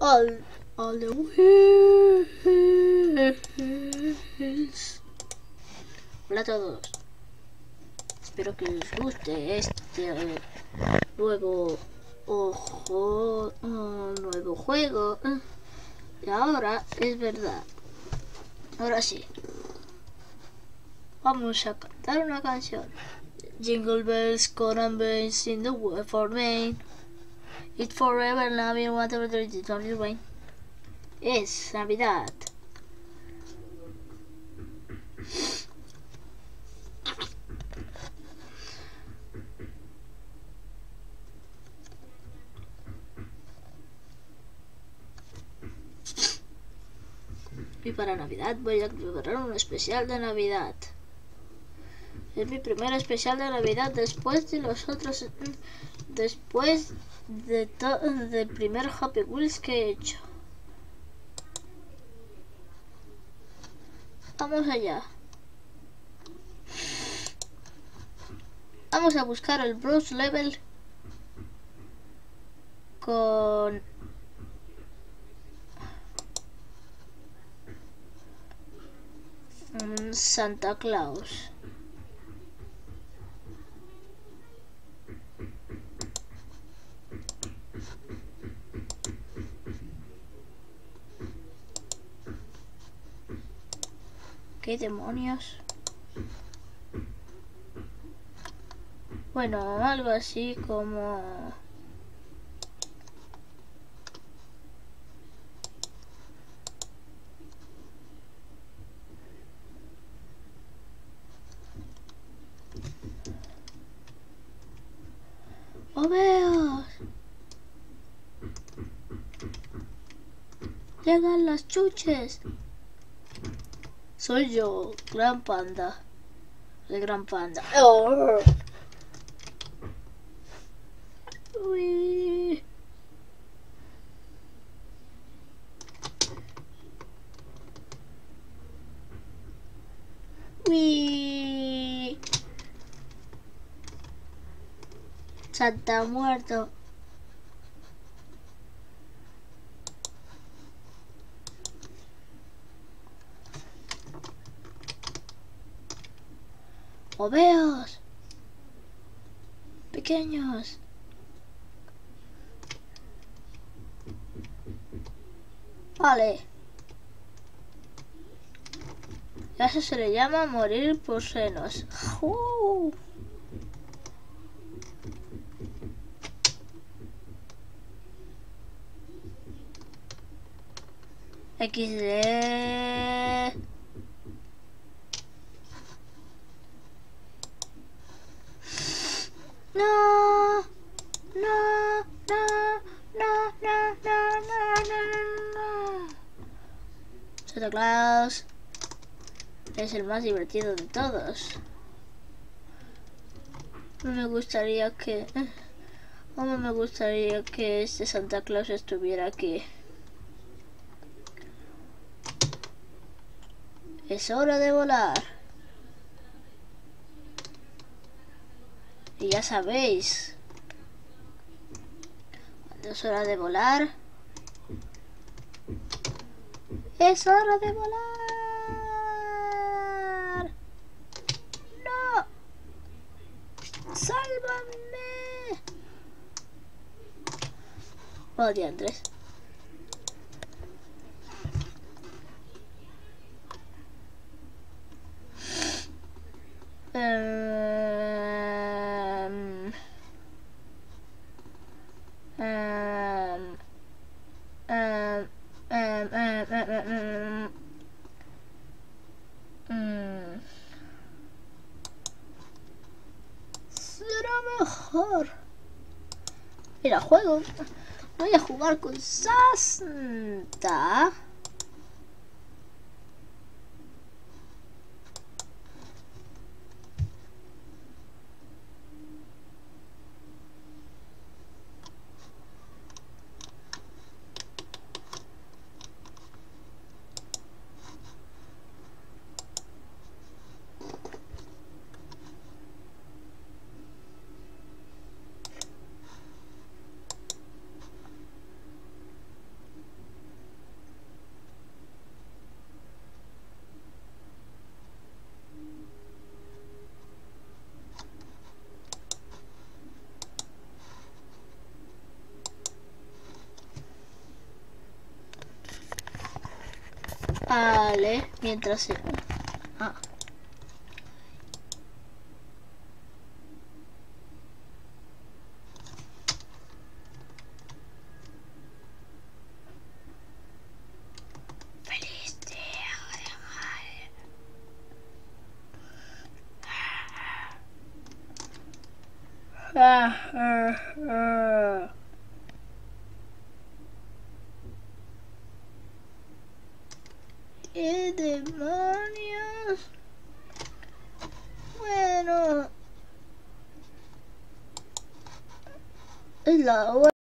all the wheels. Hola a todos. Espero que os guste este nuevo juego. Y ahora es verdad. Ahora sí. Vamos a cantar una canción. Jingle bells, cotton bells in the wood for Maine. It's forever loving whatever there is on the rain. Es Navidad. Y para Navidad voy a preparar un especial de Navidad. Es mi primer especial de Navidad después de los otros, después de del primer Happy Wheels que he hecho. Vamos allá. Vamos a buscar el Bruce Level con Santa Claus. ¿Qué demonios? Bueno, algo así como... ¡Oveos! ¡Llegan las chuches! Soy yo, Gran Panda. El Gran Panda. ¡Oh! Uy. Uy. Santa muerto. Oveos pequeños. Vale. A eso se le llama morir por senos. XD. No, no, no, no, no, no, no. Santa Claus es el más divertido de todos. Me gustaría que este Santa Claus estuviera aquí. Es hora de volar. Y ya sabéis, cuando es hora de volar, es hora de volar. ¡No! ¡Sálvame! Oh, diantres. Será mejor ir a juego. Voy a jugar con Santa. Vale, mientras se... Ah. Feliz día de madre. ¿Qué demonios? Bueno, es la hora.